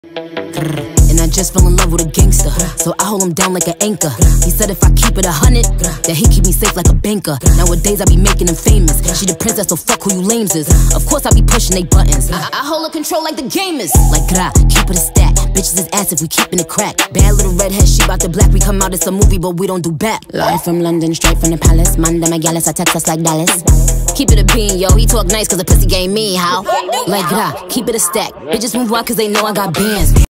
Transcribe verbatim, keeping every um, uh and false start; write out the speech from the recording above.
And I just fell in love with a gangster, so I hold him down like an anchor. He said if I keep it a hundred, that he keep me safe like a banker. Nowadays I be making him famous. She the princess, so fuck who you lames is. Of course I be pushing they buttons. I, I hold her control like the gamers. Like gra, keep it a stack. Bitches is ass if we keepin' it crack. Bad little redhead, she bout the black. We come out, it's a movie, but we don't do back. Live from London, straight from the palace. Manda Magalis, I text us like Dallas. Keep it a bean, yo. He talk nice cause the pussy game mean, how? Like gra, keep it a stack. Bitches move out cause they know I got bands.